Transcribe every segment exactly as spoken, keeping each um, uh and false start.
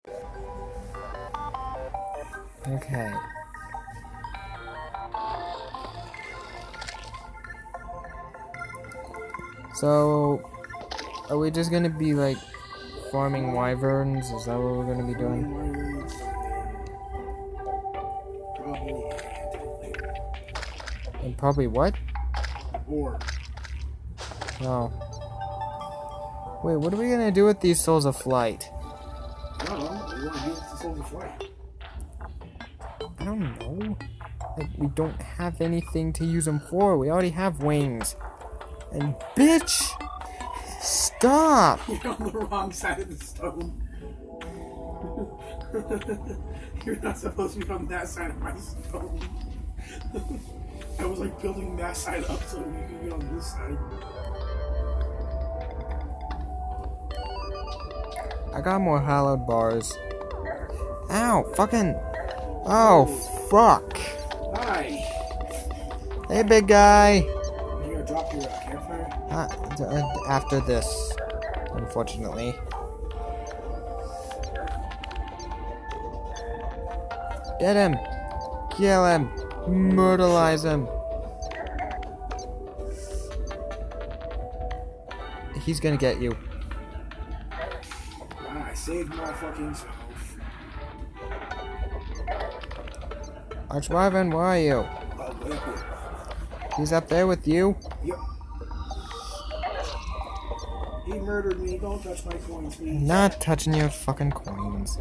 Okay. So, are we just gonna be like farming wyverns? Is that what we're gonna be doing? And probably what? Or Oh. Wait, what are we gonna do with these souls of flight? I don't know. What do you want to do with the Souls of Flight? I don't know. Like, we don't have anything to use them for. We already have wings. And bitch! Stop! You're on the wrong side of the stone. You're not supposed to be on that side of my stone. I was like building that side up so you can be on this side. I got more hallowed bars. Ow, fucking. Oh, fuck. Hi! Hey, big guy. You gonna drop your uh, campfire? Uh, d- uh, after this, unfortunately. Get him! Kill him! Myrtleize him! He's gonna get you. Ah, I saved my fucking self. Archwyvern, where are you? Oh, way up here. He's up there with you? Yep. He murdered me. Don't touch my coins, please. Not touching your fucking coins.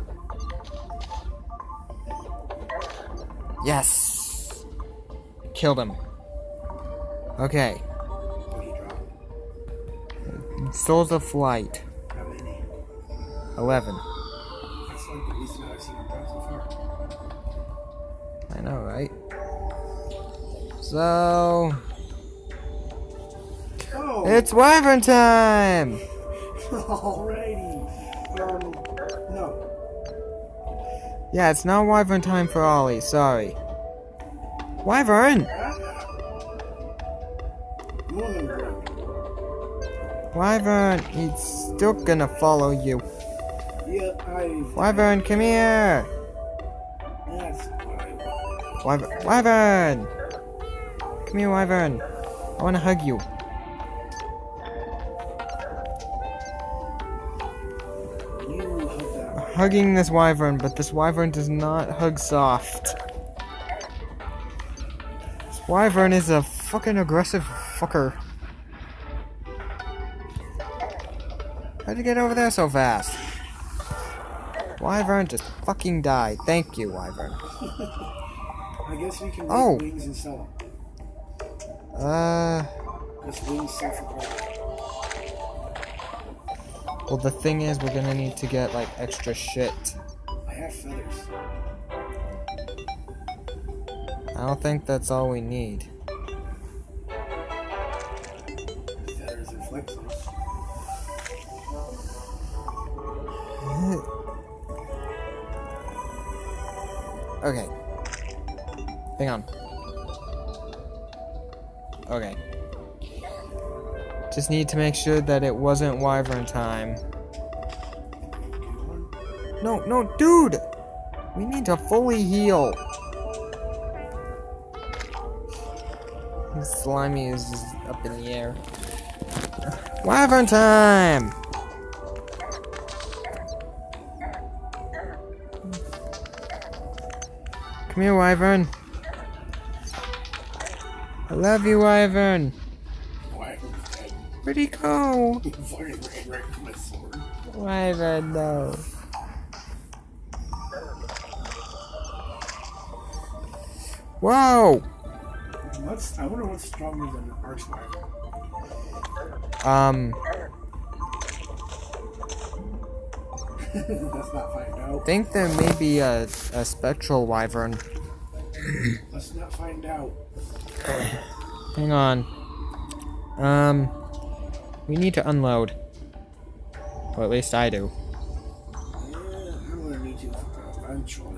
Yes! Killed him. Okay. What do you drop? Souls of Flight. How many? eleven. That's like the least amount I've seen him drop so far. I know, right? So... Oh! It's wyvern time! Alrighty. Um, no. Yeah, it's not wyvern time for Ollie, sorry. Wyvern! More than one. Wyvern, he's still gonna follow you. Yeah, I. Wyvern, come here! That's what I want. Wyvern, Wyvern! Come here, Wyvern. I wanna hug you. You hug that. Hugging this wyvern, but this wyvern does not hug soft. This wyvern is a fucking aggressive fucker. How'd you get over there so fast? Wyvern, just fucking die. Thank you, wyvern. I guess we can make Oh. wings and sell them. Uh, Because wings sell for gold. well, the thing is, we're gonna need to get, like, extra shit. I have feathers. I don't think that's all we need. Feathers and flexes. Okay. Hang on. Okay. Just need to make sure that it wasn't wyvern time. No, no, dude! We need to fully heal. This slimy is just up in the air. Wyvern time! Come here, wyvern. I love you, wyvern. Wyvern's dead. Where'd he go? He fucking ran right into my sword. Wyvern, no. Whoa! What's, I wonder what's stronger than an archwyvern. Um, Let's not find I out. think there may be a, a spectral wyvern. Let's not find out. Hang on. Um, we need to unload. Or at least I do. Yeah, I'm gonna need to eventually.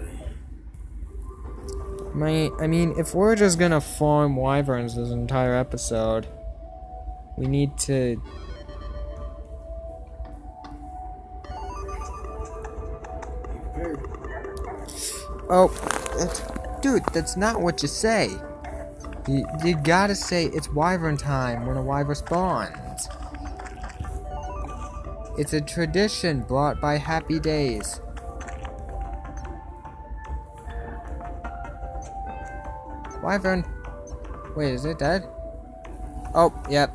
My, I mean, if we're just gonna farm wyverns this entire episode, we need to... You prepared. Oh, that's, dude, that's not what you say. You, you gotta say it's wyvern time when a wyvern spawns. It's a tradition brought by Happy Days. Wyvern. Wait, is it dead? Oh, yep.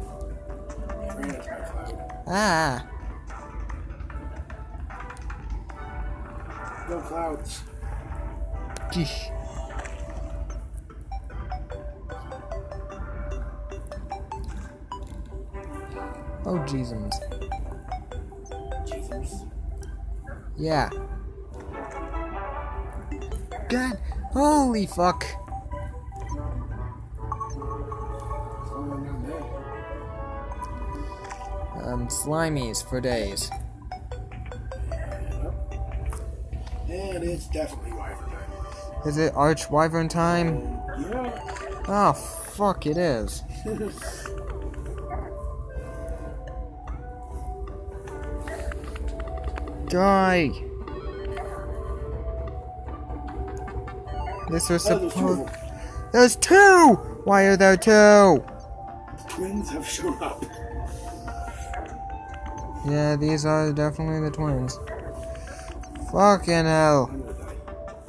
Ah. No clouds. Geesh. Oh, Jesus. Jesus. Yeah. God. Holy fuck. Um, slimies for days. And it's definitely wyvern time. Is it Arch Wyvern time? Yeah. Oh, fuck, it is. Die! This was Oh, there's two of supposed. them. There's two! Why are there two? Twins have shown up. Yeah, these are definitely the twins. Fucking hell. I'm gonna die.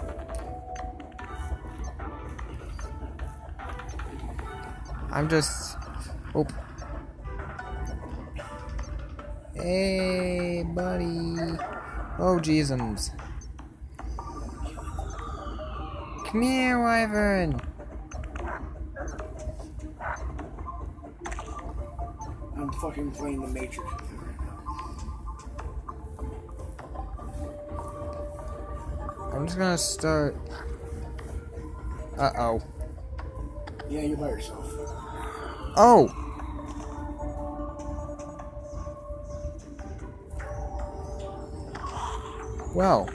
I'm just. Oh. Hey, buddy. Oh, jeezums. Come here, wyvern. I'm fucking playing the Matrix. I'm just gonna start. Uh oh. Yeah, you're by yourself. Oh! Well.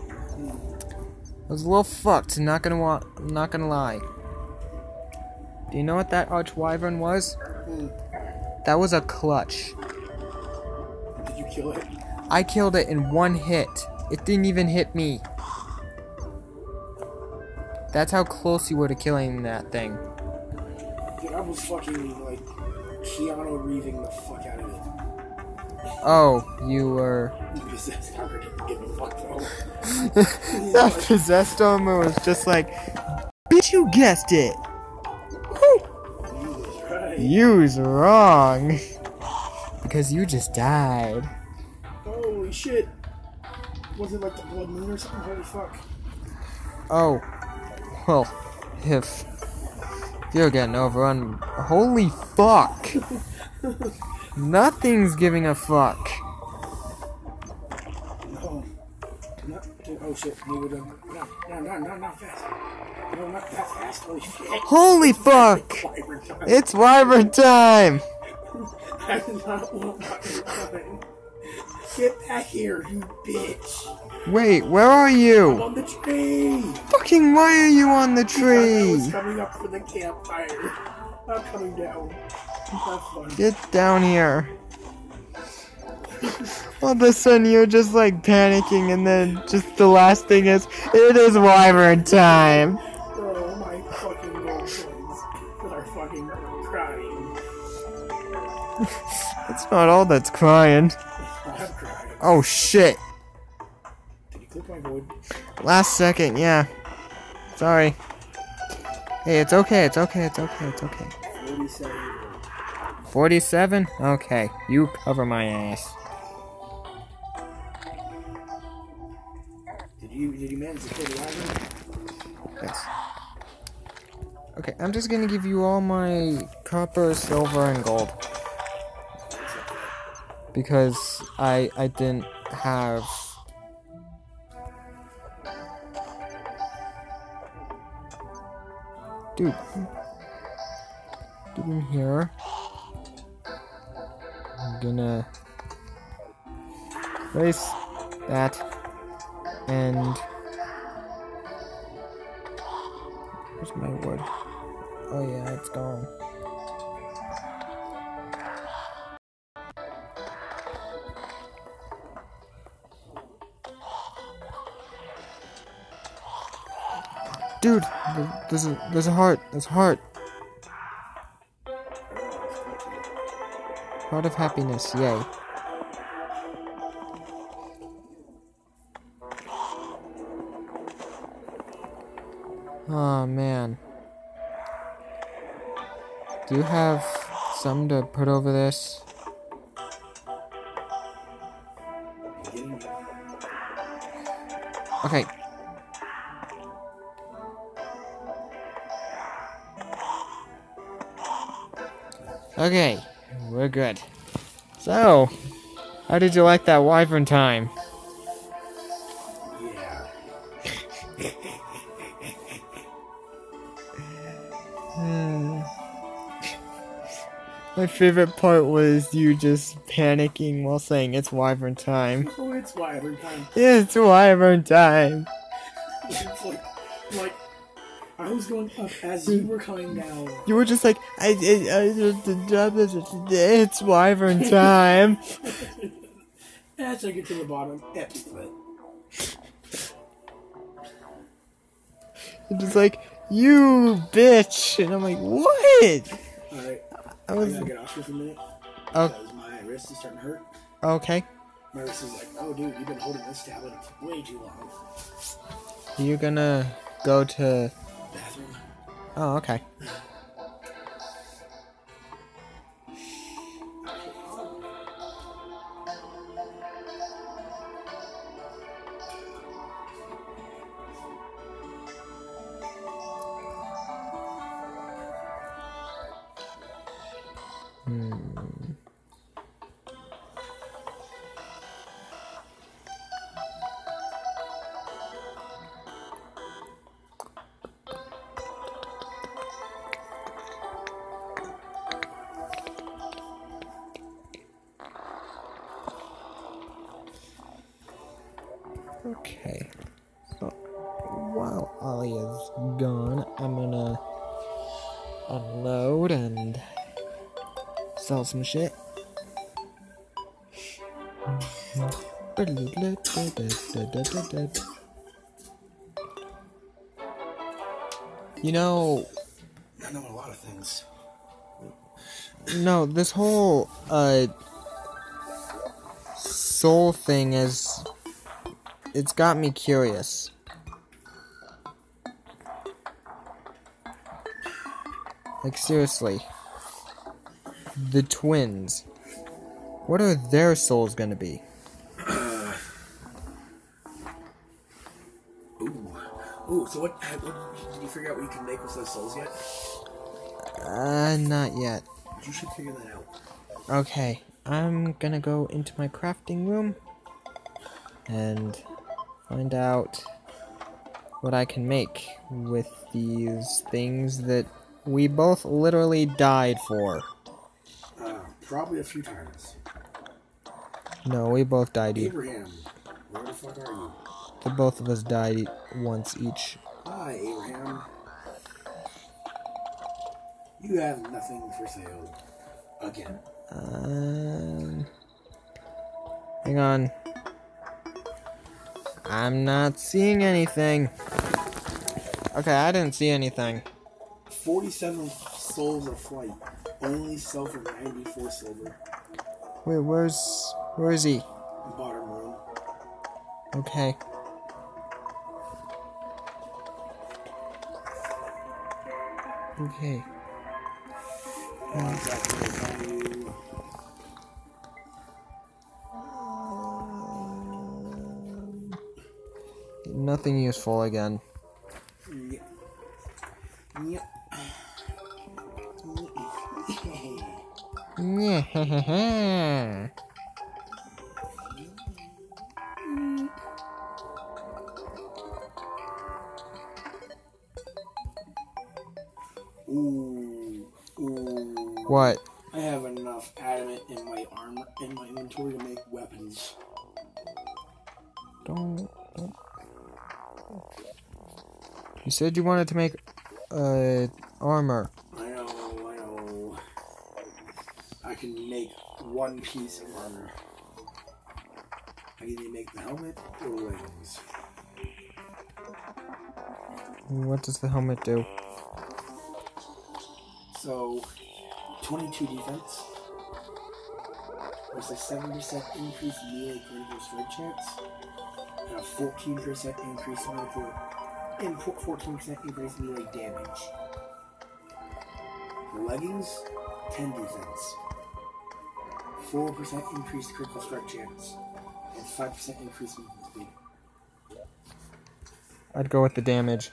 I was a little fucked, not gonna wa not gonna lie. Do you know what that arch wyvern was? Hmm. That was a clutch. Did you kill it? I killed it in one hit. It didn't even hit me. That's how close you were to killing that thing. Dude, I was fucking like Keanu Reeving the fuck out of it. Oh, you were. Possessed armor didn't give a fuck though. That possessed armor was just like, bitch, you guessed it. Whew. You was right. You was wrong. Because you just died. Holy shit. Was it like the blood moon or something? Holy fuck. Oh. Well, if you're getting overrun, holy fuck. Nothing's giving a fuck. No. Not, dude, oh shit. Neither done. No, no, no, no, not fast. No, not that fast. Holy shit. Holy fuck. Wyvern time. It's wyvern time. I did not want wyvern time. Get back here, you bitch. Wait, where are I'm you? on the tree. Fucking why are you on the I tree? was coming up for the campfire. I'm coming down. Have fun. Get down here. All of a sudden you're just like panicking and then just the last thing is, it is wyvern time. Oh, my fucking little twins are fucking crying. That's not all that's crying. I'm crying. Oh shit. Did you click my void? Last second, yeah. Sorry. Hey, it's okay, it's okay, it's okay, it's okay. forty-seven. forty-seven? Okay, you cover my ass. Did you did you manage to kill the wyvern? Yes. Okay, I'm just gonna give you all my copper, silver, and gold. Because I I didn't have... Dude. Dude, in here. I'm gonna... place that. And... Where's my wood? Oh yeah, it's gone. Dude, th- there's a, there's a heart. There's a heart. Heart of happiness, yay. Oh man. Do you have some to put over this? Okay. Okay, we're good. So, how did you like that wyvern time? Yeah. My favorite part was you just panicking while saying it's wyvern time. Oh, it's wyvern time. It's wyvern time. It's like, like, I was going up as you were coming down. You were just like, I, I, I just, it's wyvern time. As I get to the bottom, epic flip. You're just like, you bitch, and I'm like, what? Alright, I I was gotta get off here for a minute. Oh. Because my wrist is starting to hurt. Okay. My wrist is like, oh dude, you've been holding this tablet for way too long. You're gonna go to. Bathroom. Oh, okay. Hmm. Okay. So while Ollie is gone, I'm gonna unload and sell some shit. You know, I know a lot of things. no, this whole uh soul thing is, it's got me curious. Like seriously. The twins. What are their souls gonna be? Uh, ooh. Ooh, so what, what, did you figure out what you can make with those souls yet? Uh, not yet. You should figure that out. Okay, I'm gonna go into my crafting room and find out what I can make with these things that we both literally died for. Uh, probably a few times. No, we both died. E- Abraham, where the fuck are you? the both of us died once each. Hi, Abraham. You have nothing for sale. Again. Um, hang on. I'm not seeing anything. Okay, I didn't see anything. forty-seven souls of flight. Only sell for ninety-four silver. Wait, where's... Where is he? Bottom room. Okay. Okay. Uh, value. Nothing useful again. Yeah. Yeah. Yeah. Ooh. Ooh. What? I have enough adamant in my armor in my inventory to make weapons. Don't, don't. You said you wanted to make uh armor. I know, I know. I can make one piece of armor. I can either make the helmet or leggings. What does the helmet do? So, twenty-two defense. There's a seven percent increase in melee critical strike chance. And a fourteen percent increase in melee, and fourteen percent increase in melee damage. The leggings, ten defense. four percent increased critical strike chance. And five percent increase in movement speed. I'd go with the damage.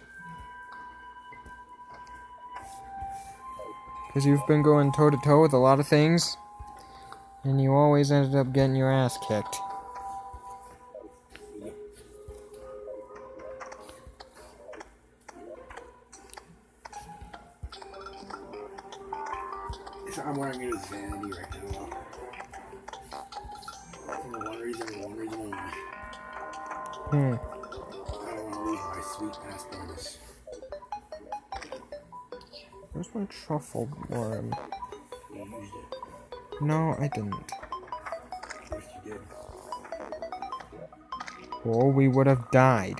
Because you've been going toe to toe with a lot of things, and you always ended up getting your ass kicked. Yep. So I'm wearing it as vanity right now. For one reason and one reason only. Hmm. I don't want to lose my sweet ass bonus. Where's my truffle worm? You used it. No, I didn't. Yes, you did. Or we would have died.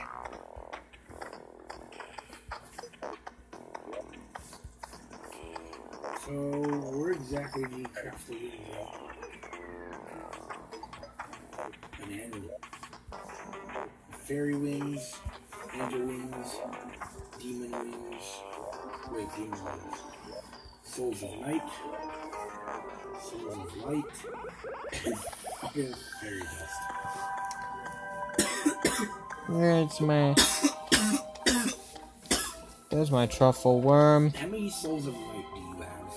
So, where exactly do you craft the wings at? An angel. Fairy wings, angel wings, demon wings. Wait, demon wings. Souls of night, souls of light, and fucking fairy dust. There's my... There's my truffle worm. How many souls of light do you have?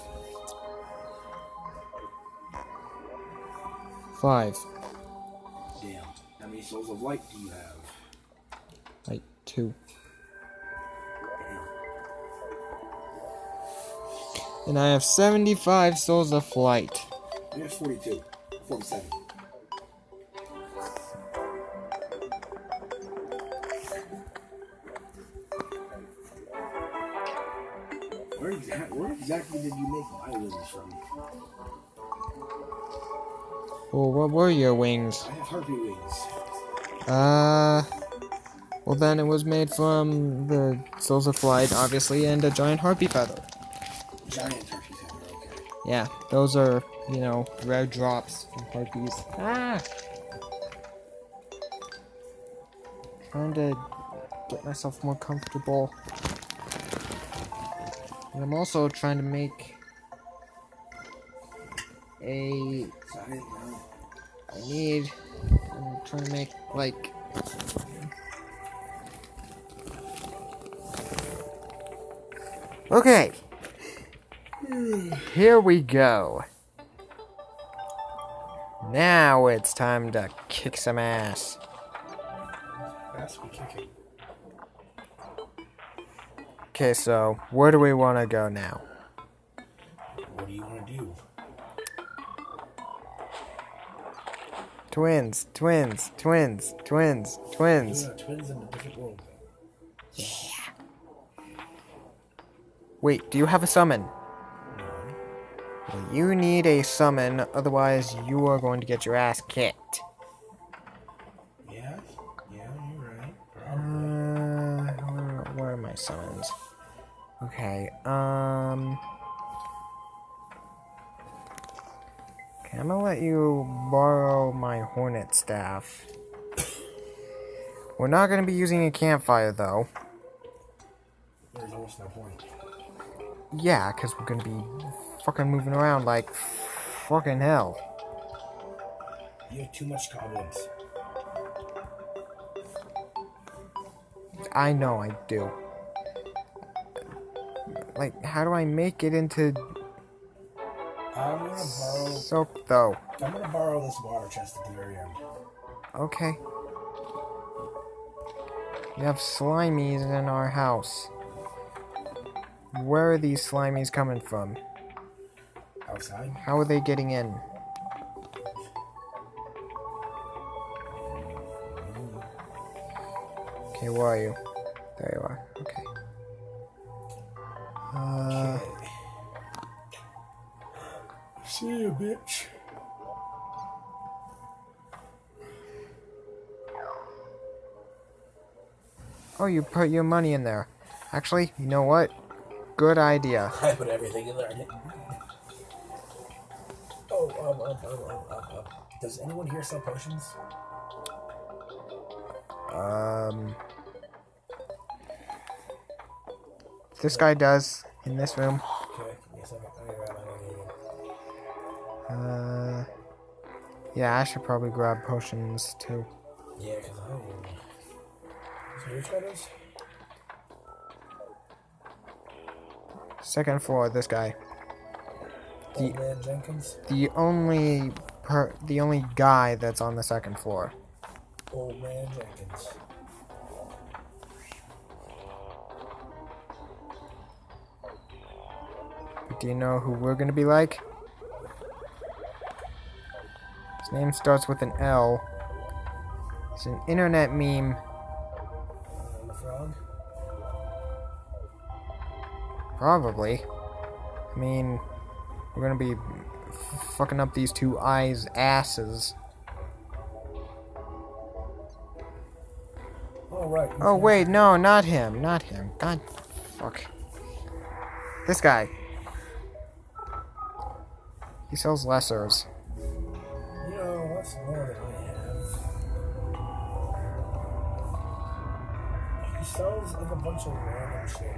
Five. Damn. How many souls of light do you have? Like, two. And I have seventy-five souls of flight. I have forty-two. forty-seven. Where, exa where exactly did you make my wings from? Oh, what were your wings? I have harpy wings. Uh... Well, then it was made from the souls of flight, obviously, and a giant harpy feather. Giant harpy feather, okay. Yeah, those are, you know, rare drops from harpies. Ah! Trying to get myself more comfortable. And I'm also trying to make a... So I didn't know. I need... I'm trying to make, like... Okay. Here we go. Now it's time to kick some ass. Ass we kicking. Okay, so where do we want to go now? What do you want to do? Twins, twins, twins, twins, twins. You are twins in a different world, though. Wait, do you have a summon? No. Well, you need a summon, otherwise you are going to get your ass kicked. Yeah? Yeah, you're right. Uh, Probably. where, where are my summons? Okay, um... Okay, I'm gonna let you borrow my hornet staff. We're not gonna be using a campfire, though. There's almost no point. Yeah, because we're gonna be fucking moving around like fucking hell. You have too much cobwebs. I know I do. Like, how do I make it into I'm gonna borrow. soap, though? I'm gonna borrow this water chest at the very end. Okay. We have slimies in our house. Where are these slimies coming from? Outside? How are they getting in? Okay, where are you? There you are. Okay. Uh, Okay. See you, bitch. oh, you put your money in there. Actually, you know what? Good idea. I put everything in there. Oh, um, um, um, um, um, um. Does anyone here sell potions? Um, this guy does in this room. Okay, give me a second. I'm gonna grab my name. Uh, yeah, I should probably grab potions too. Yeah, because I don't. So which one is? Second floor, this guy. The Old Man Jenkins? the only per the only guy that's on the second floor. Old Man Jenkins. Do you know who we're gonna be like? His name starts with an L. It's an internet meme. Uh, the frog? Probably. I mean, we're gonna be f fucking up these two eyes' asses. Oh, right. Oh, wait, no, not him. Not him. God, fuck. This guy. He sells lessers. You know, what's more than I have? He sells like a bunch of random shit.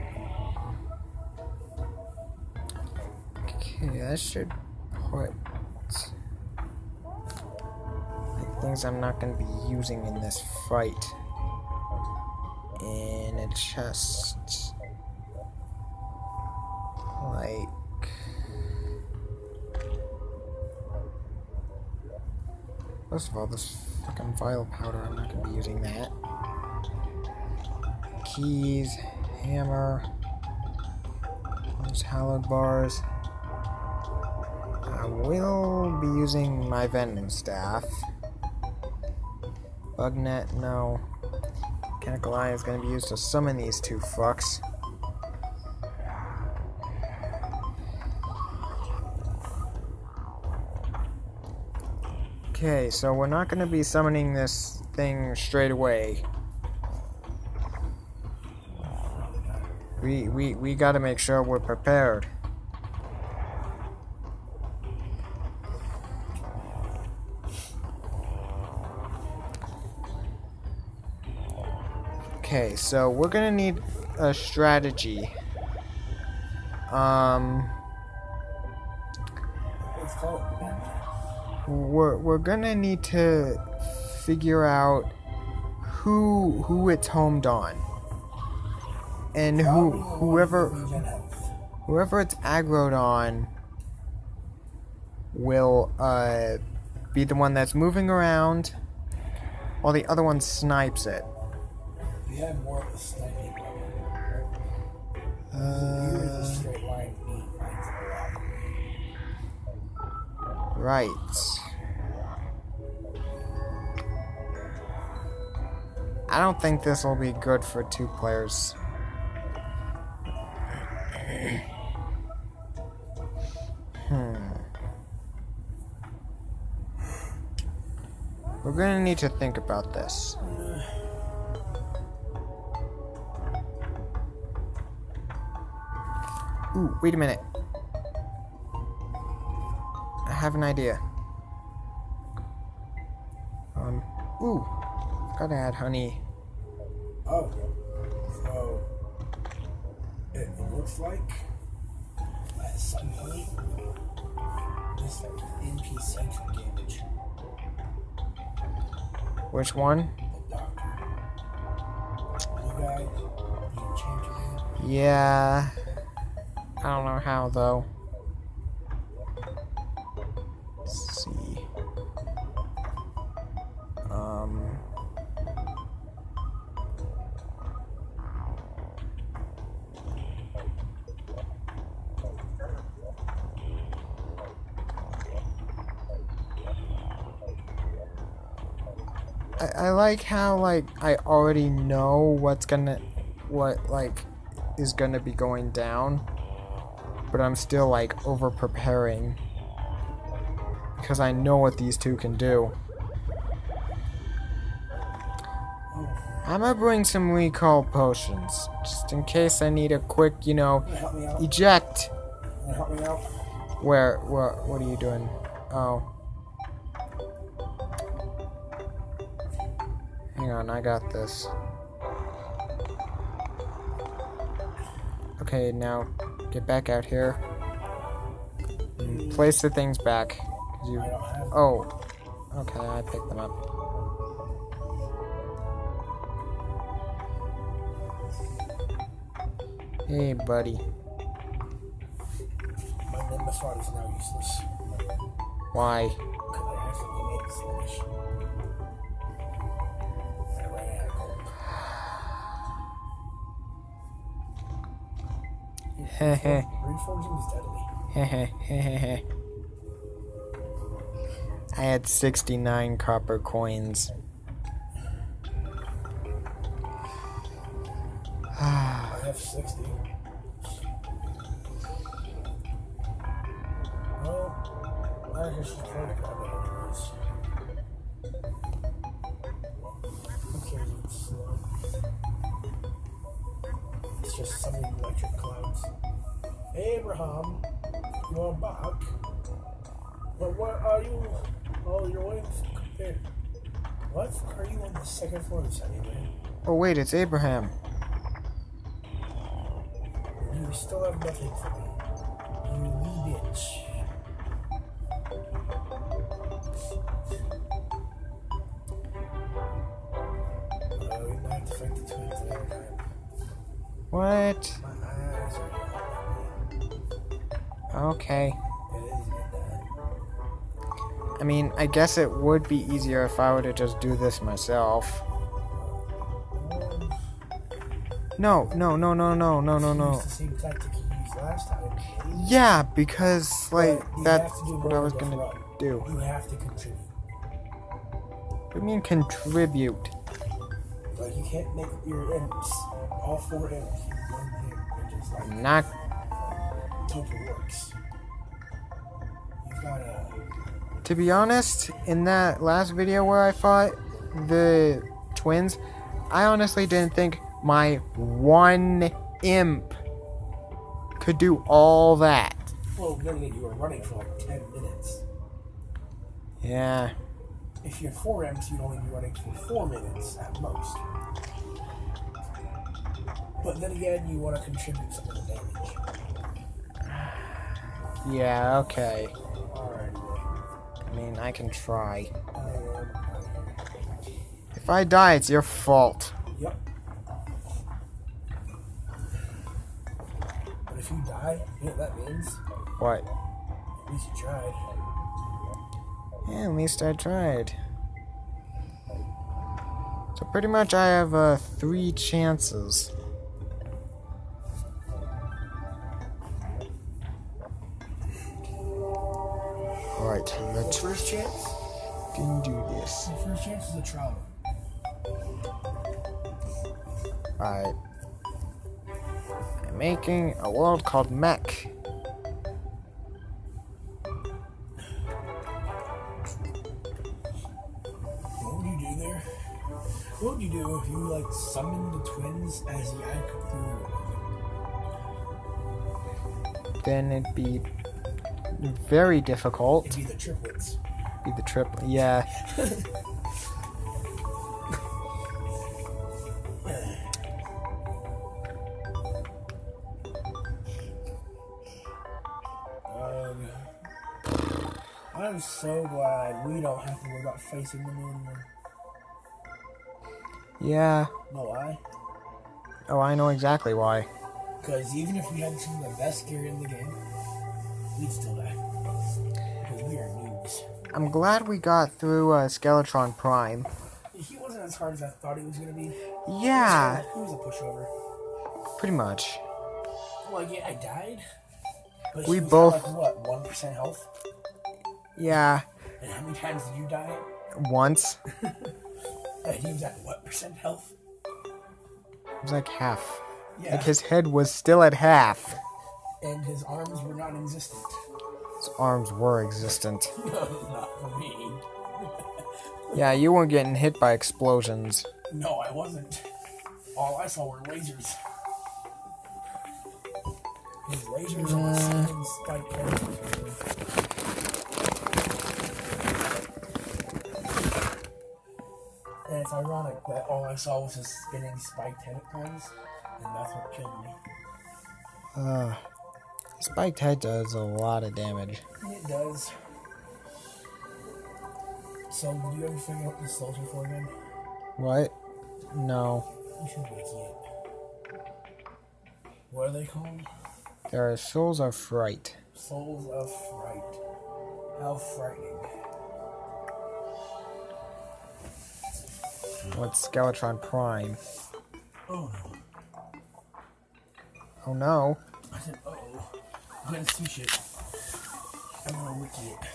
Okay, I should put like, things I'm not going to be using in this fight in a chest. Like... First of all, this fucking vial powder, I'm not going to be using that. Keys, hammer, those hallowed bars. I will be using my vending staff. Bug net, no. Mechanical eye is going to be used to summon these two fucks. Okay, so we're not going to be summoning this thing straight away. We, we, we got to make sure we're prepared. Okay, so we're gonna need a strategy. Um, Let's call it. we're we're gonna need to figure out who who it's homed on, and who whoever whoever it's aggroed on will uh be the one that's moving around, while the other one snipes it. We have more of a sniping weapon. Uh, Here is a straight line beat finds the block. Right. I don't think this will be good for two players. Hmm. We're gonna need to think about this. Ooh, wait a minute. I have an idea. Um, ooh, gotta add honey. Oh, so it looks like at some point this N P C took damage. Which one? The doctor. Blue guy, the enchanter dude. Yeah. I don't know how though. Let's see. Um. I, I like how like I already know what's gonna what like is gonna be going down, but I'm still like over preparing because I know what these two can do. Oh, I'm gonna bring some recall potions, just in case I need a quick, you know, Can you help me out? eject. Can you help me out? Where, where, what are you doing? Oh. Hang on, I got this. Okay, now, get back out here. And place the things back. 'Cause you, I don't have. oh. Okay, I picked them up. Hey, buddy. My Nimbus rod is now useless. Why? Because I accidentally made it sluggish. I ran out of gold. Heh Reforging is deadly. heh heh heh. I had sixty-nine copper coins. I have sixty. Well, I guess she's trying to grab it anyways. Who cares if it's slow? It's just summoning electric clouds. Abraham, you are back. But where are you? Oh, you're waiting for there. What are you on the second floor of this anyway? Oh wait, it's Abraham. You still have nothing for me. You wee bitch. Oh, we might have to fight the twins another time. What? My eyes are yelling at me. Okay. It is midnight. I mean, I guess it would be easier if I were to just do this myself. Um, No, no, no, no, no, no, no, use no. the same tactic you used last time. Yeah, because, like, But you that's have to do what I more was than gonna run. do. You have to contribute. What do you mean contribute? Like, you can't make your imps, all four imps, one imp, and just like Not. hope it works. You've gotta. To be honest, in that last video where I fought the twins, I honestly didn't think my one imp could do all that. Well, then again, you were running for like ten minutes. Yeah. If you had four imps, you'd only be running for four minutes at most. But then again, you want to contribute some of the damage. Yeah, okay. Alright, I mean, I can try. I am. If I die, it's your fault. Yep. But if you die, you know what that means? What? At least you tried. Yeah, at least I tried. So pretty much I have uh, three chances. Alright, The let's first chance? fucking do this. The first chance is a trial. Alright. I'm making a world called Mech. What would you do there? What would you do if you like summoned the twins as the eye Cthulhu? Then it'd be very difficult. It'd be the triplets. Be the triple. Yeah. Um, I'm so glad we don't have to worry about facing them anymore. Yeah. No lie. Oh, I know exactly why. Because even if we had some of the best gear in the game, we'd still die. Because we are noobs. I'm glad we got through uh, Skeletron Prime. He wasn't as hard as I thought he was going to be. Yeah, He was a pushover. pretty much. Well, yeah, I died. But We he was both- at, like, what, one percent health? Yeah, And how many times did you die? once. And he was at what percent health? It was like half. Yeah. Like his head was still at half. And his arms were non-existent. His arms were existent. No, not for me. Yeah, you weren't getting hit by explosions. No, I wasn't. All I saw were lasers. These lasers Uh. and the spike tentacles. And it's ironic that all I saw was just spinning spike tentacles, and that's what killed me. Uh, Spiked Head does a lot of damage. It does. So, did you ever figure out what the souls are for again? What? No. You should wiki it. What are they called? There are Souls of Fright. Souls of Fright. How frightening. What's Skeletron Prime? Oh no. Oh no. I said, uh oh. I'm gonna see shit. I'm gonna wiki it.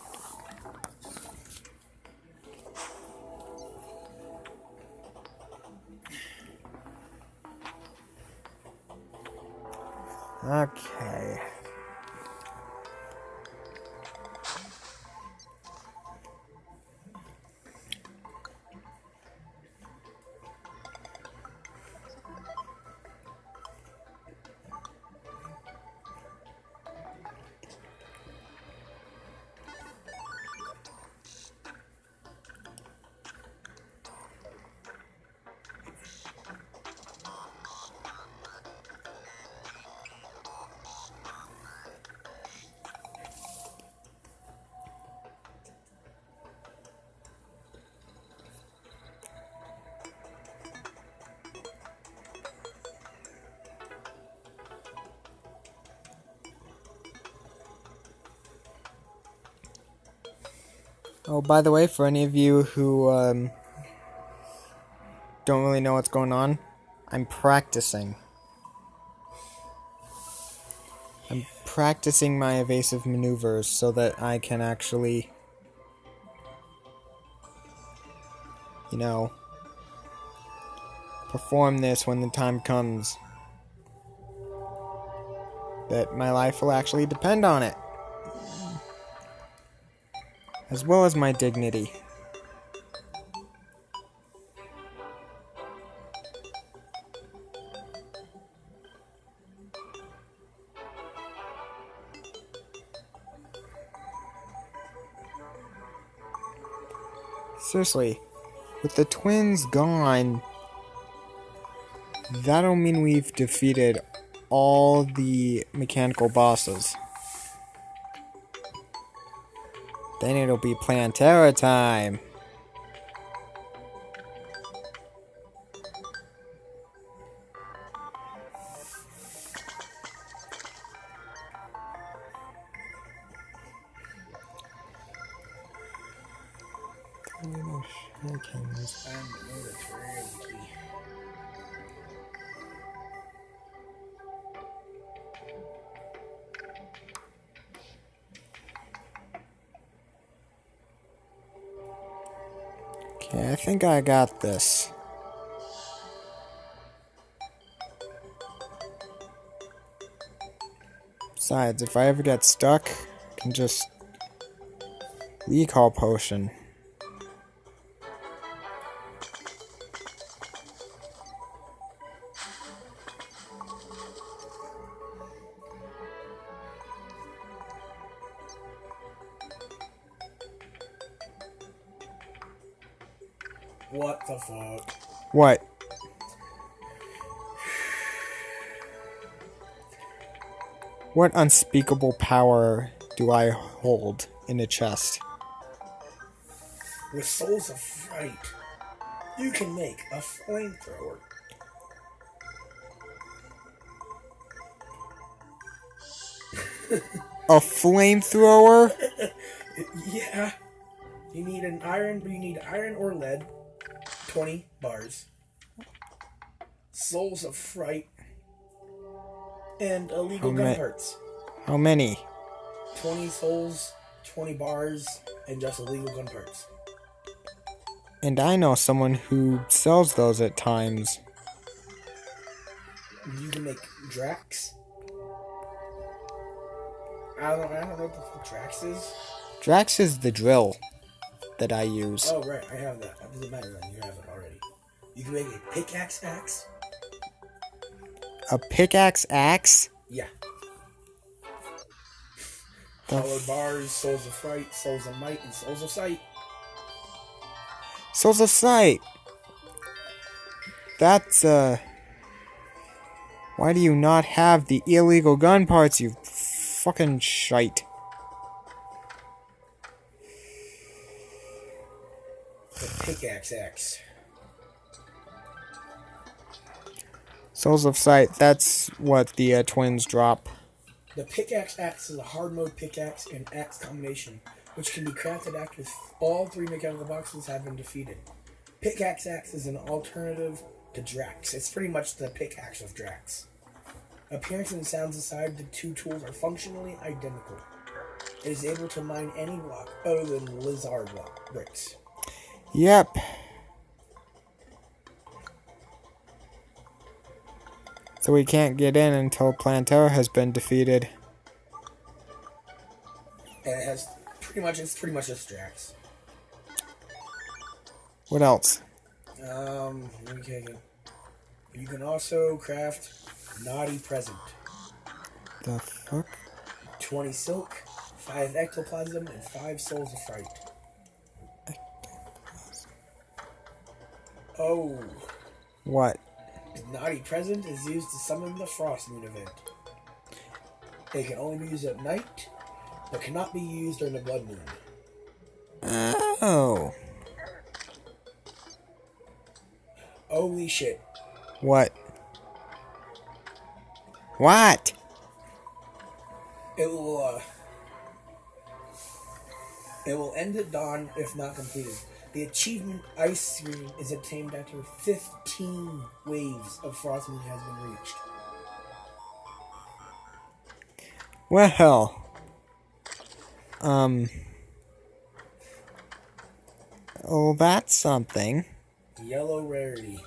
Okay. Oh, by the way, for any of you who um, don't really know what's going on, I'm practicing. I'm practicing my evasive maneuvers so that I can actually, you know, perform this when the time comes. That my life will actually depend on it. As well as my dignity. Seriously, with the twins gone, that'll mean we've defeated all the mechanical bosses. Then it'll be Plantera time. Little shurikens. I'm the key. Okay, I think I got this. Besides, if I ever get stuck, I can just recall potion. What the fuck? What? What unspeakable power do I hold in a chest? With Souls of Fright, you can make a flamethrower. A flamethrower? Yeah. You need an iron, you need iron or lead. twenty bars. Souls of Fright. And illegal How gun ma- parts. How many? twenty souls, twenty bars, and just illegal gun parts. And I know someone who sells those at times. You can make Drax. I don't, I don't know what the fuck Drax is. Drax is the drill that I use. Oh, right, I have that. It doesn't matter then, you have it already. You can make a pickaxe axe. A pickaxe axe? Yeah. The Colored bars, souls of fright, souls of might, and souls of sight. Souls of Sight. That's, uh... Why do you not have the illegal gun parts, you fucking shite? The pickaxe axe. Souls of Sight, that's what the uh, twins drop. The pickaxe axe is a hard mode pickaxe and axe combination, which can be crafted after all three mechanical boxes have been defeated. Pickaxe axe is an alternative to Drax. It's pretty much the pickaxe of Drax. Appearance and sounds aside, the two tools are functionally identical. It is able to mine any block other than Lizard block bricks. Yep. So we can't get in until Planto has been defeated. And it has pretty much, it's pretty much just Drax. What else? Um, okay. You can also craft Naughty Present. The fuck? twenty silk, five ectoplasm, and five souls of fright. Oh. What? Naughty Present is used to summon the Frost Moon event. It can only be used at night, but cannot be used during the Blood Moon. Oh. Holy shit. What? What? It will, uh... It will end at dawn if not completed. The achievement Ice Screen is obtained after fifteen waves of Frost Moon has been reached. Well. Um. Oh, that's something. Yellow rarity.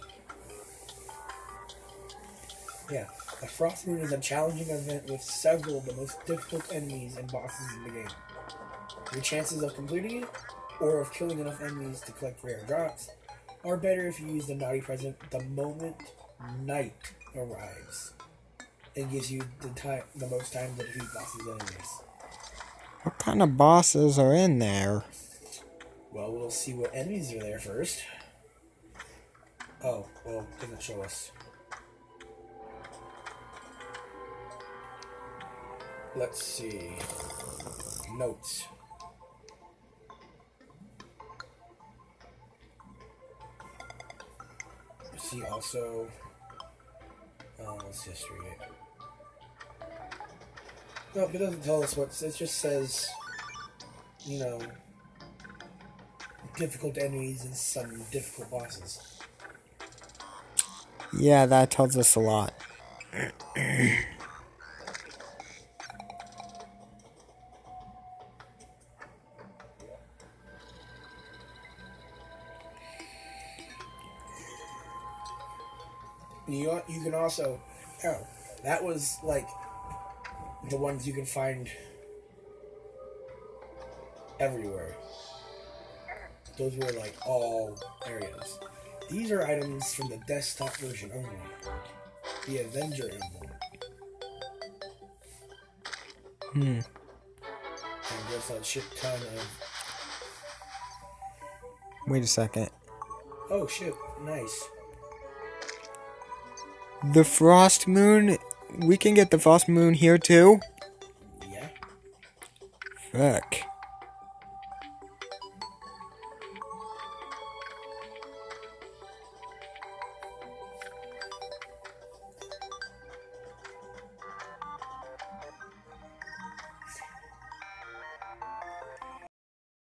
Yeah, the Frost Moon is a challenging event with several of the most difficult enemies and bosses in the game. Your chances of completing it, or of killing enough enemies to collect rare drops, are better if you use the Naughty Present the moment night arrives. It gives you the time, the most time to defeat bosses and enemies. What kind of bosses are in there? Well, we'll see what enemies are there first. Oh, well, it doesn't show us. Let's see. Notes. See also, uh, let's just read it. No, it doesn't tell us what, it just says, you know, difficult enemies and some difficult bosses. Yeah, that tells us a lot. You, you can also, oh, that was like the ones you can find everywhere. Those were like all areas. These are items from the desktop version only. The Avenger Emblem. Hmm. And there's a shit ton of... Wait a second. Oh shit, nice. The Frost Moon? We can get the Frost Moon here too? Yeah. Fuck.